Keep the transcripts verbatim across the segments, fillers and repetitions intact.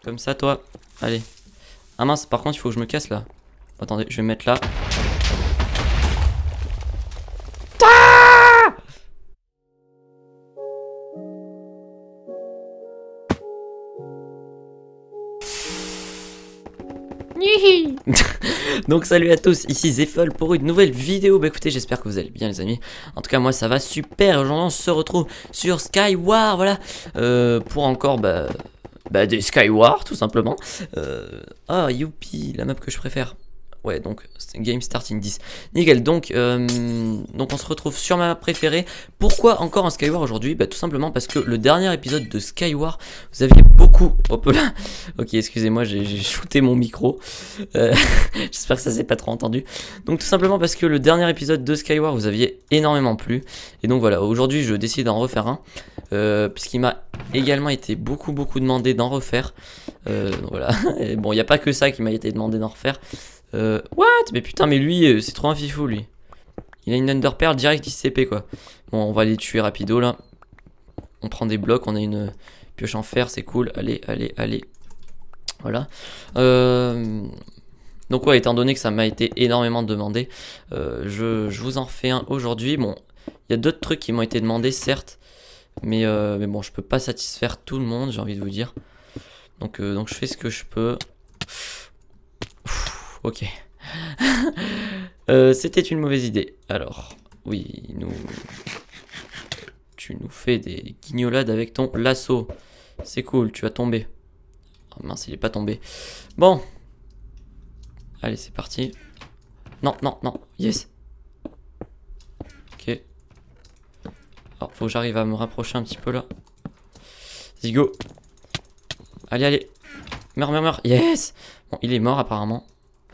Comme ça, toi. Allez. Ah mince, par contre, il faut que je me casse là. Attendez, je vais me mettre là. Donc salut à tous, ici Zeffel pour une nouvelle vidéo. Bah écoutez, j'espère que vous allez bien les amis. En tout cas moi ça va super. Aujourd'hui on se retrouve sur Skyward, voilà, euh, pour encore bah, bah des Skyward tout simplement. euh, Ah youpi, la map que je préfère. Ouais, donc game starting dix. Nickel, donc, euh, donc on se retrouve sur ma map préférée. Pourquoi encore un Skyward aujourd'hui? Bah tout simplement parce que le dernier épisode de Skyward, vous aviez beaucoup... Hop là. Ok, excusez-moi, j'ai shooté mon micro. Euh, J'espère que ça s'est pas trop entendu. Donc tout simplement parce que le dernier épisode de Skyward, vous aviez énormément plu. Et donc voilà, aujourd'hui je décide d'en refaire un. Euh, Puisqu'il m'a également été beaucoup beaucoup demandé d'en refaire. Euh, donc voilà, et bon, il n'y a pas que ça qui m'a été demandé d'en refaire. Euh, what? Mais putain, mais lui, c'est trop un fifou, lui. Il a une Underpearl direct dix C P, quoi. Bon, on va les tuer rapido, là. On prend des blocs, on a une pioche en fer, c'est cool. Allez, allez, allez. Voilà. Euh... Donc, ouais, étant donné que ça m'a été énormément demandé, euh, je, je vous en refais un aujourd'hui. Bon, il y a d'autres trucs qui m'ont été demandés, certes. Mais, euh, mais bon, je peux pas satisfaire tout le monde, j'ai envie de vous dire. Donc, euh, donc je fais ce que je peux. Ok. euh, C'était une mauvaise idée. Alors, oui, nous... Tu nous fais des guignolades avec ton lasso. C'est cool, tu vas tomber. Oh mince, il est pas tombé. Bon. Allez, c'est parti. Non, non, non. Yes. Ok. Alors, faut que j'arrive à me rapprocher un petit peu là. Let's go. Allez, allez. Meurs, meurs, meurs. Yes. Bon, il est mort apparemment.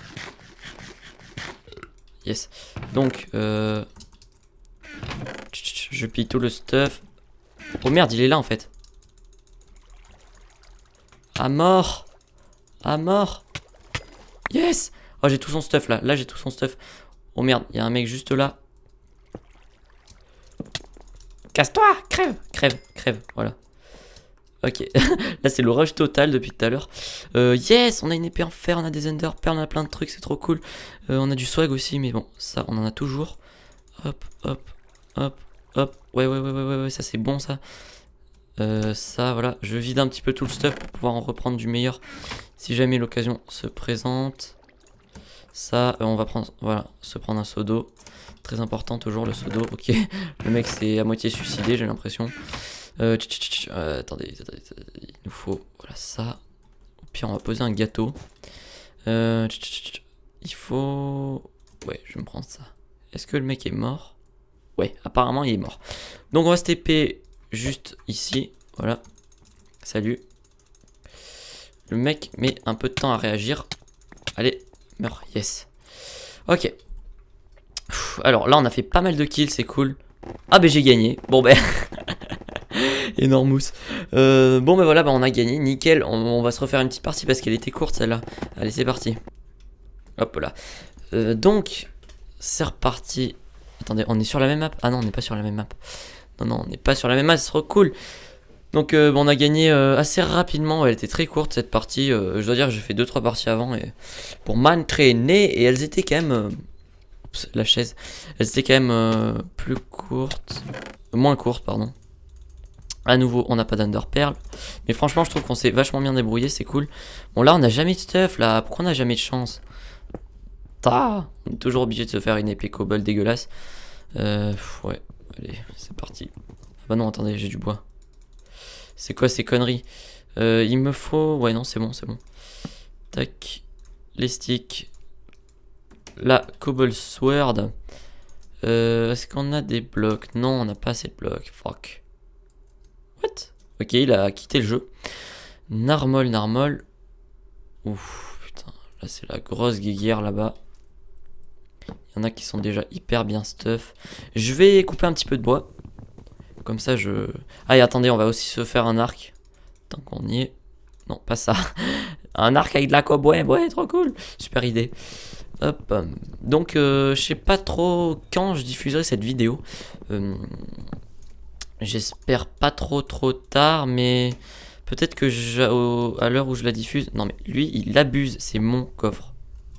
Yes. Donc, euh... je pille tout le stuff. Oh merde, il est là en fait. À mort. À mort. Yes. Oh, j'ai tout son stuff là. Là, j'ai tout son stuff. Oh merde, il y a un mec juste là. Casse-toi. Crève. Crève. Crève. Voilà. Ok. Là, c'est le rush total depuis tout à l'heure. Euh, yes, on a une épée en fer, on a des Underpearl, on a plein de trucs, c'est trop cool. Euh, on a du swag aussi, mais bon, ça, on en a toujours. Hop, hop, hop, hop. Ouais, ouais, ouais, ouais, ouais, ouais ça c'est bon, ça. Euh, ça, voilà. Je vide un petit peu tout le stuff pour pouvoir en reprendre du meilleur si jamais l'occasion se présente. Ça, euh, on va prendre, voilà, se prendre un seau d'eau. Très important, toujours le seau d'eau. Ok. Le mec s'est à moitié suicidé, j'ai l'impression. Euh, tch, tch, tch, euh, attendez, attendez, attendez, il nous faut voilà ça. Au pire, on va poser un gâteau. Euh, tch, tch, tch, il faut. Ouais, je vais me prendre ça. Est-ce que le mec est mort? Ouais, apparemment il est mort. Donc on va se T P juste ici. Voilà. Salut. Le mec met un peu de temps à réagir. Allez, meurs. Yes. Ok. Alors là, on a fait pas mal de kills, c'est cool. Ah, ben j'ai gagné. Bon, ben. Énormous. Euh, bon ben voilà, ben on a gagné, nickel. On, on va se refaire une petite partie parce qu'elle était courte celle-là. Allez, c'est parti. Hop là. Euh, donc, c'est reparti. Attendez, on est sur la même map? Ah non, on n'est pas sur la même map. Non, non, on n'est pas sur la même map, c'est trop cool. Donc euh, bon, on a gagné euh, assez rapidement. Elle était très courte cette partie. Euh, je dois dire que j'ai fait deux trois parties avant et pour m'entraîner. Et elles étaient quand même... Euh... Oups, la chaise. Elles étaient quand même euh, plus courtes. Moins courtes, pardon. À nouveau, on n'a pas d'Underpearl. Mais franchement, je trouve qu'on s'est vachement bien débrouillé, c'est cool. Bon, là, on n'a jamais de stuff, là. Pourquoi on n'a jamais de chance? Ta On est toujours obligé de se faire une épée cobble dégueulasse. Euh, ouais, allez, c'est parti. Ah bah non, attendez, j'ai du bois. C'est quoi ces conneries? euh, Il me faut... Ouais, non, c'est bon, c'est bon. Tac. Les sticks. La cobble sword. Euh, Est-ce qu'on a des blocs? Non, on n'a pas assez de blocs. Fuck. What? Ok, il a quitté le jeu. Narmol, narmol. Ouf, putain. Là, c'est la grosse guéguerre là-bas. Il y en a qui sont déjà hyper bien stuff. Je vais couper un petit peu de bois. Comme ça, je... Ah, et attendez, on va aussi se faire un arc. Tant qu'on y est. Non, pas ça. Un arc avec de la cob. Ouais, ouais, trop cool. Super idée. Hop. Donc, euh, je sais pas trop quand je diffuserai cette vidéo. Euh... J'espère pas trop trop tard, mais Peut-être que je, au, à l'heure où je la diffuse... Non mais lui, il abuse. C'est mon coffre.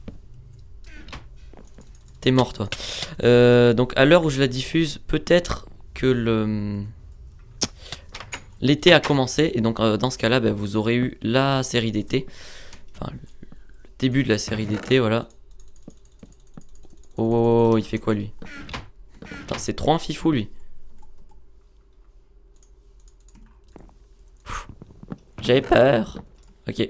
T'es mort, toi. Euh, donc à l'heure où je la diffuse, peut-être que le... L'été a commencé. Et donc euh, dans ce cas-là, bah, vous aurez eu la série d'été. Enfin, le début de la série d'été, voilà. Oh, oh, oh, oh, il fait quoi, lui? C'est trop un fifou, lui. J'avais peur. Ok.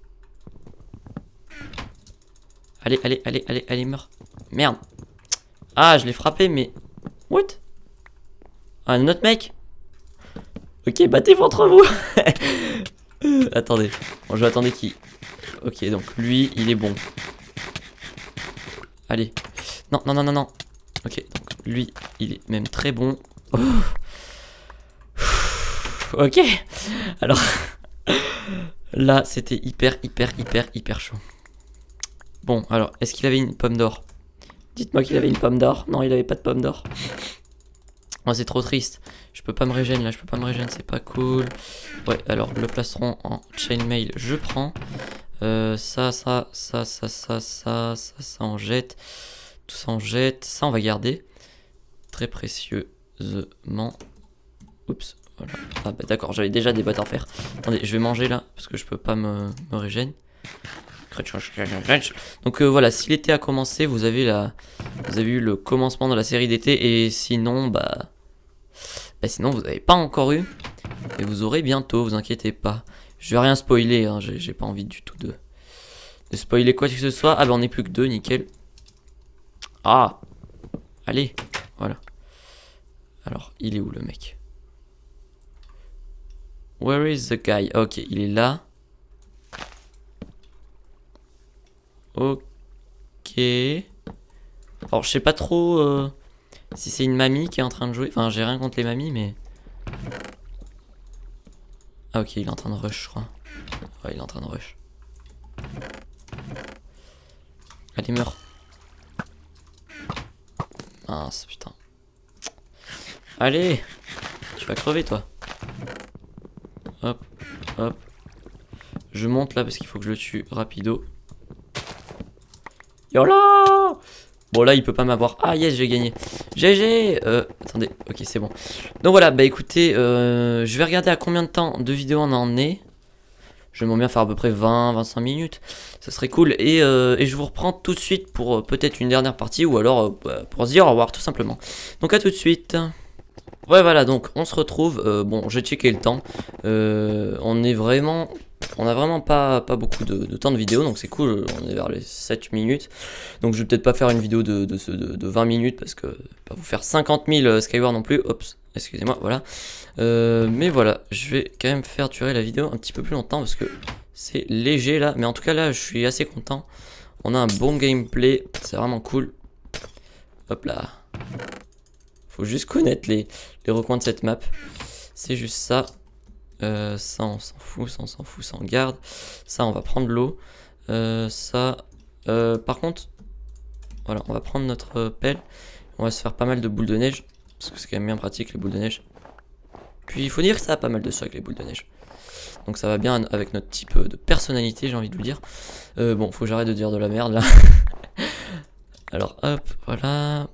Allez, allez, allez, allez, allez, meurs. Merde. Ah, je l'ai frappé, mais... What? Un autre mec? Ok, battez-vous entre vous. euh, Attendez. Bon, je vais attendre qui... Ok, donc lui, il est bon. Allez. Non, non, non, non, non. Ok, donc lui, il est même très bon. Oh. Ok. Alors... Là, c'était hyper, hyper, hyper, hyper chaud. Bon, alors, est-ce qu'il avait une pomme d'or? Dites-moi qu'il avait une pomme d'or. Non, il avait pas de pomme d'or. Oh, c'est trop triste. Je peux pas me régénérer là, je peux pas me régénérer, c'est pas cool. Ouais, alors, le plastron en chainmail, je prends. Euh, ça, ça, ça, ça, ça, ça, ça, ça, on jette. Tout ça, on jette. Ça, on va garder. Très précieusement. Oups. Voilà. Ah bah d'accord, j'avais déjà des bottes en fer. Attendez, je vais manger là, parce que je peux pas me, me régénérer. Donc euh, voilà, si l'été a commencé, vous avez la, vous avez eu le commencement de la série d'été, et sinon, bah, bah sinon vous n'avez pas encore eu, et vous aurez bientôt, vous inquiétez pas. Je vais rien spoiler, hein, j'ai pas envie du tout de, de spoiler quoi que ce soit. Ah bah on est plus que deux, nickel. Ah, allez, voilà. Alors, il est où le mec? Where is the guy? Ok, il est là. Ok. Alors, je sais pas trop euh, si c'est une mamie qui est en train de jouer. Enfin, j'ai rien contre les mamies, mais... Ah, ok, il est en train de rush, je crois. Ouais, il est en train de rush. Allez, meurs. Ah, putain. Allez, tu vas crever, toi. Hop, hop. Je monte là parce qu'il faut que je le tue rapido. Yola! Bon là il peut pas m'avoir. Ah yes, j'ai gagné. G G. euh, Attendez, ok c'est bon. Donc voilà, bah écoutez, euh, je vais regarder à combien de temps de vidéo on en est. J'aimerais bien faire à peu près vingt à vingt-cinq minutes. Ça serait cool. Et, euh, et je vous reprends tout de suite pour euh, peut-être une dernière partie. Ou alors euh, pour se dire au revoir tout simplement. Donc à tout de suite. Ouais voilà, donc on se retrouve. euh, Bon, j'ai checké le temps. euh, On est vraiment... On a vraiment pas, pas beaucoup de, de temps de vidéo, donc c'est cool, on est vers les sept minutes. Donc je vais peut-être pas faire une vidéo de, de, de, de vingt minutes, parce que pas vous faire cinquante mille Skyward non plus. Oups, excusez-moi, voilà. Euh, mais voilà, je vais quand même faire durer la vidéo un petit peu plus longtemps, parce que c'est léger là. Mais en tout cas là, je suis assez content. On a un bon gameplay, c'est vraiment cool. Hop là. Faut juste connaître les, les recoins de cette map. C'est juste ça. Euh, ça on s'en fout, ça on s'en fout, ça on garde. Ça on va prendre l'eau. euh, Ça euh, par contre, voilà, on va prendre notre pelle. On va se faire pas mal de boules de neige, parce que c'est quand même bien pratique les boules de neige. Puis il faut dire que ça a pas mal de stock les boules de neige. Donc ça va bien avec notre type de personnalité, j'ai envie de vous dire. euh, Bon, faut que j'arrête de dire de la merde là. Alors hop, voilà.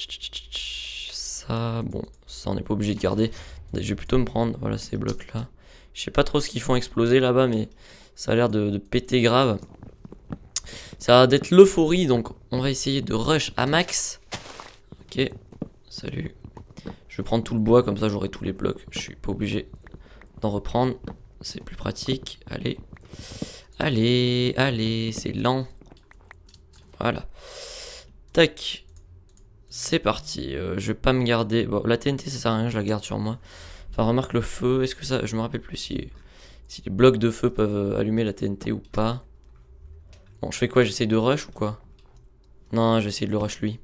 Ça, bon, ça on n'est pas obligé de garder. Je vais plutôt me prendre, voilà, ces blocs là. Je sais pas trop ce qu'ils font exploser là-bas, mais ça a l'air de, de péter grave. Ça a d'être l'euphorie, donc on va essayer de rush à max. Ok, salut. Je vais prendre tout le bois, comme ça j'aurai tous les blocs. Je suis pas obligé d'en reprendre. C'est plus pratique. Allez. Allez, allez, c'est lent. Voilà. Tac. C'est parti. Euh, je vais pas me garder. Bon, la T N T ça sert à rien, je la garde sur moi. Enfin, remarque le feu. Est-ce que ça. Je me rappelle plus si, si les blocs de feu peuvent allumer la T N T ou pas. Bon, je fais quoi? J'essaie de rush ou quoi? Non, je vais essayer de le rush lui.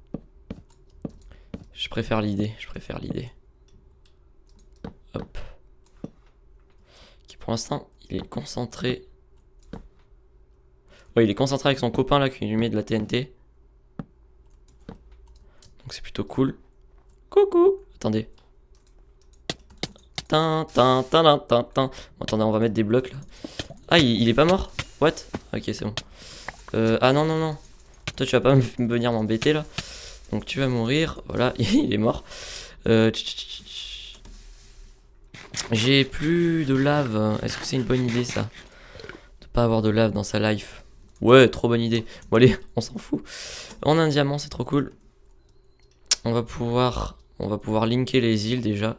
Je préfère l'idée. Je préfère l'idée. Hop. Qui pour l'instant, il est concentré. Ouais, il est concentré avec son copain là qui lui met de la T N T. Donc c'est plutôt cool. Coucou. Attendez. Tin, tin, tin, tin, tin, tin. Bon, attendez, on va mettre des blocs là. Ah, il, il est pas mort? What? Ok, c'est bon. Euh, ah non, non, non. Toi, tu vas pas venir m'embêter là. Donc, tu vas mourir. Voilà, il est mort. Euh, J'ai plus de lave. Est-ce que c'est une bonne idée ça? De pas avoir de lave dans sa life. Ouais, trop bonne idée. Bon, allez, on s'en fout. On a un diamant, c'est trop cool. On va pouvoir. On va pouvoir linker les îles déjà.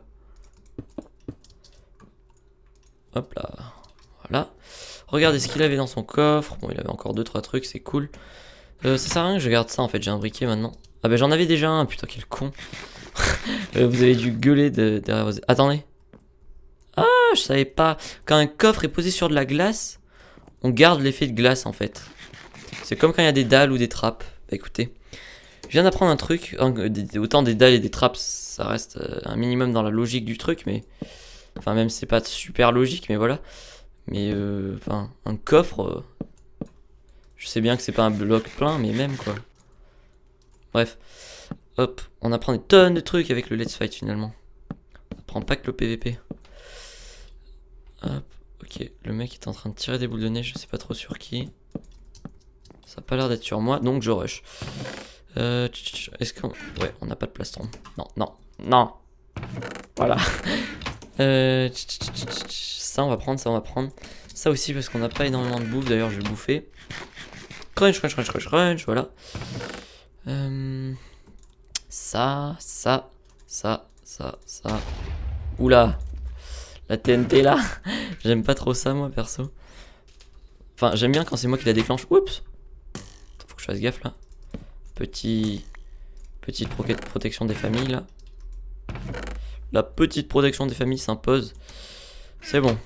Hop là. Voilà. Regardez ce qu'il avait dans son coffre. Bon, il avait encore deux trois trucs, c'est cool. Euh, ça sert à rien que je garde ça en fait, j'ai un briquet maintenant. Ah bah j'en avais déjà un, putain quel con. euh, Vous avez dû gueuler de, derrière vos... Attendez. Ah, je savais pas. Quand un coffre est posé sur de la glace, on garde l'effet de glace en fait. C'est comme quand il y a des dalles ou des trappes. Bah écoutez, je viens d'apprendre un truc. Autant des dalles et des trappes, ça reste un minimum dans la logique du truc, mais... Enfin même c'est pas super logique, mais voilà. Mais euh, enfin, un coffre... Euh... Je sais bien que c'est pas un bloc plein, mais même quoi. Bref. Hop, on apprend des tonnes de trucs avec le Let's Fight finalement. On apprend pas que le P V P. Hop, ok. Le mec est en train de tirer des boules de neige, je sais pas trop sur qui. Ça a pas l'air d'être sur moi, donc je rush. Euh, Est-ce qu'on... Ouais, on n'a pas de plastron. Non, non, non. Voilà. Euh, ça on va prendre, ça on va prendre. Ça aussi parce qu'on n'a pas énormément de bouffe, d'ailleurs je vais bouffer. Crunch, crunch, crunch, crunch, crunch, voilà. Euh, ça, ça, ça, ça, ça. Oula, la T N T là. J'aime pas trop ça moi perso. Enfin j'aime bien quand c'est moi qui la déclenche. Oups. Faut que je fasse gaffe là. Petit, petite pro protection des familles là. La petite protection des familles s'impose. C'est bon.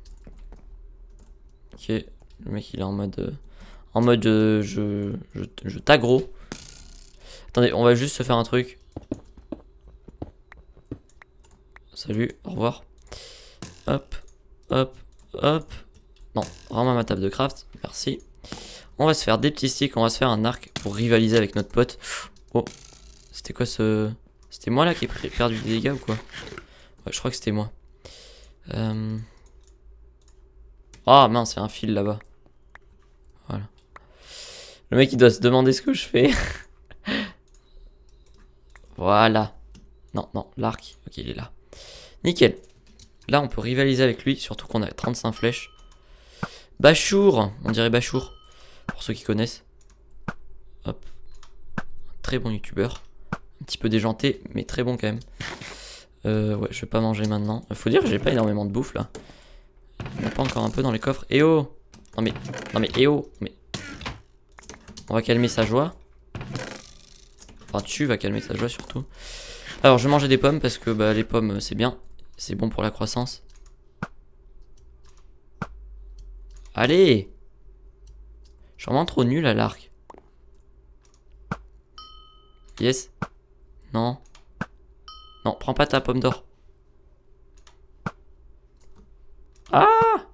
Ok, le mec il est en mode... Euh, en mode euh, je, je, je t'aggro. Attendez, on va juste se faire un truc. Salut, au revoir. Hop, hop, hop. Non, rends-moi ma table de craft, merci. On va se faire des petits sticks, on va se faire un arc pour rivaliser avec notre pote. Oh, c'était quoi ce... C'était moi là qui ai perdu des dégâts ou quoi? Ouais, je crois que c'était moi. Euh... Ah mince, il y a un fil là-bas. Voilà. Le mec il doit se demander ce que je fais. Voilà. Non, non, l'arc. Ok, il est là. Nickel. Là on peut rivaliser avec lui, surtout qu'on a trente-cinq flèches. Bachour, on dirait Bachour. Pour ceux qui connaissent. Hop. Très bon youtubeur. Un petit peu déjanté, mais très bon quand même. Euh, ouais, je vais pas manger maintenant. Faut dire que j'ai pas énormément de bouffe là. Il n'y a pas encore un peu dans les coffres. Eh oh! Non mais, non mais, eh oh! Mais... On va calmer sa joie. Enfin, tu vas calmer sa joie surtout. Alors, je vais manger des pommes parce que bah, les pommes, c'est bien. C'est bon pour la croissance. Allez! Je suis vraiment trop nul à l'arc. Yes. Non. Non, prends pas ta pomme d'or. Ah!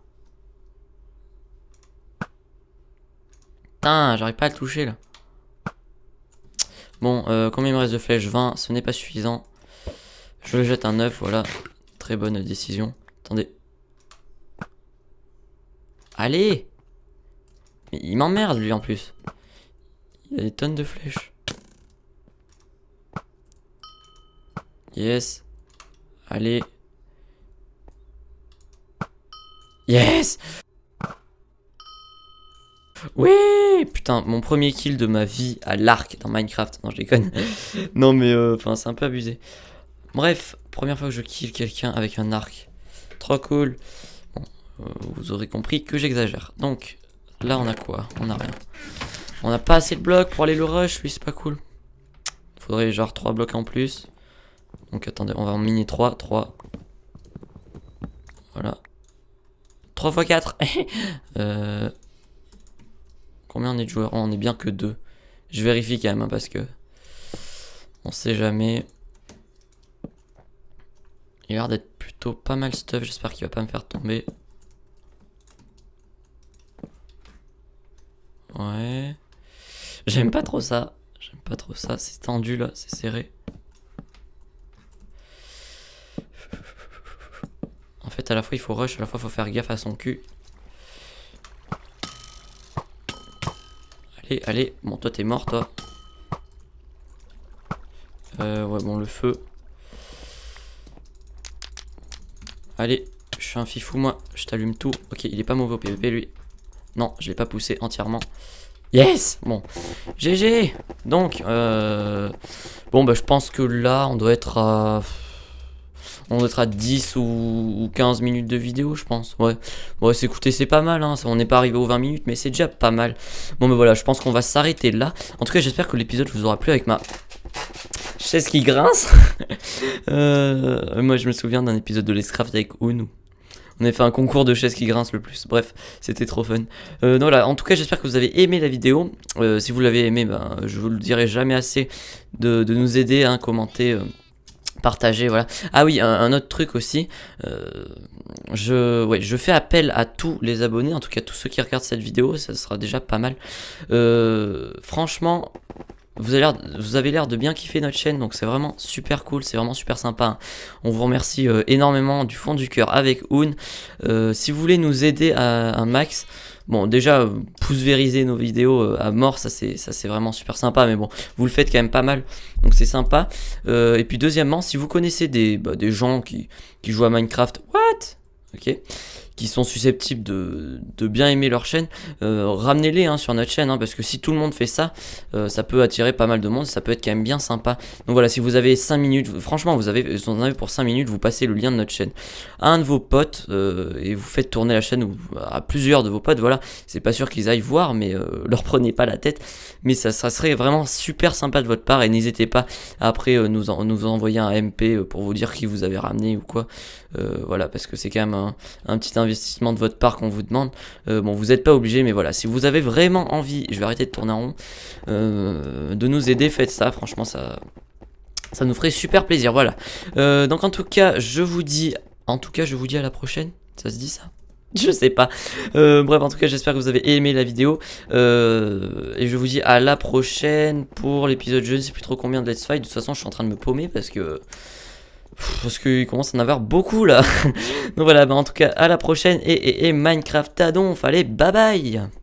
Putain, j'arrive pas à le toucher là. Bon, euh, combien il me reste de flèches? vingt, ce n'est pas suffisant. Je jette un œuf, voilà. Très bonne décision. Attendez. Allez! Mais il m'emmerde lui en plus. Il a des tonnes de flèches. Yes. Allez. Yes! Oui! Putain, mon premier kill de ma vie à l'arc dans Minecraft. Non, je déconne. Non, mais enfin, euh, c'est un peu abusé. Bref, première fois que je kill quelqu'un avec un arc. Trop cool. Bon, euh, vous aurez compris que j'exagère. Donc, là, on a quoi? On a rien. On n'a pas assez de blocs pour aller le rush. Lui, c'est pas cool. Faudrait genre trois blocs en plus. Donc, attendez, on va en miner trois. trois. Voilà. trois fois quatre. euh... Combien on est de joueurs? Oh, on est bien que deux. Je vérifie quand même hein, parce que on sait jamais. Il a l'air d'être plutôt pas mal stuff. J'espère qu'il va pas me faire tomber. Ouais. J'aime pas trop ça. J'aime pas trop ça. C'est tendu là. C'est serré. fait, à la fois, il faut rush, à la fois, il faut faire gaffe à son cul. Allez, allez. Bon, toi, t'es mort, toi. Euh, ouais, bon, le feu. Allez, je suis un fifou, moi. Je t'allume tout. Ok, il est pas mauvais au P V P, lui. Non, je l'ai pas poussé entièrement. Yes! Bon, G G! Donc, euh... bon, bah, je pense que là, on doit être à... On doit être à dix ou quinze minutes de vidéo, je pense. Ouais, bon, c'est, écoutez, c'est pas mal, hein. On n'est pas arrivé aux vingt minutes, mais c'est déjà pas mal. Bon, bah voilà, je pense qu'on va s'arrêter là. En tout cas, j'espère que l'épisode vous aura plu avec ma chaise qui grince. euh... Moi, je me souviens d'un épisode de Lescraft avec Oun. On a fait un concours de chaises qui grincent le plus. Bref, c'était trop fun. Euh, donc voilà, en tout cas, j'espère que vous avez aimé la vidéo. Euh, si vous l'avez aimé, ben, je vous le dirai jamais assez de, de nous aider à hein, commenter, euh, partager, voilà. Ah oui, un, un autre truc aussi. Euh, je, ouais, je fais appel à tous les abonnés, en tout cas tous ceux qui regardent cette vidéo, ça sera déjà pas mal. Euh, franchement... Vous avez l'air, vous avez l'air de bien kiffer notre chaîne, donc c'est vraiment super cool, c'est vraiment super sympa. Hein. On vous remercie euh, énormément du fond du cœur avec Oun. Euh, si vous voulez nous aider à un max, bon déjà euh, pouce-vériser nos vidéos euh, à mort, ça c'est ça c'est vraiment super sympa, mais bon, vous le faites quand même pas mal, donc c'est sympa. Euh, et puis deuxièmement, si vous connaissez des, bah, des gens qui, qui jouent à Minecraft, what? Ok, qui sont susceptibles de, de bien aimer leur chaîne, euh, ramenez-les hein, sur notre chaîne, hein, parce que si tout le monde fait ça, euh, ça peut attirer pas mal de monde, ça peut être quand même bien sympa. Donc voilà, si vous avez cinq minutes, franchement vous, avez, vous en avez pour cinq minutes, vous passez le lien de notre chaîne à un de vos potes, euh, et vous faites tourner la chaîne ou à plusieurs de vos potes, voilà, c'est pas sûr qu'ils aillent voir, mais euh, leur prenez pas la tête, mais ça, ça serait vraiment super sympa de votre part, et n'hésitez pas après euh, nous, en, nous envoyer un M P pour vous dire qui vous avez ramené ou quoi, euh, voilà, parce que c'est quand même un, un petit investissement de votre part qu'on vous demande. Euh, bon, vous n'êtes pas obligé, mais voilà, si vous avez vraiment envie, je vais arrêter de tourner en rond, euh, de nous aider, faites ça, franchement, ça, ça nous ferait super plaisir, voilà. Euh, donc en tout cas, je vous dis, en tout cas, je vous dis à la prochaine, ça se dit ça? Je sais pas. Euh, bref, en tout cas, j'espère que vous avez aimé la vidéo. Euh, et je vous dis à la prochaine pour l'épisode, je ne sais plus trop combien de Let's Fight. De toute façon, je suis en train de me paumer parce que... Parce qu'il commence à en avoir beaucoup là. Donc voilà, bah en tout cas, à la prochaine. Et, et, et Minecraft à donf. Allez, bye bye.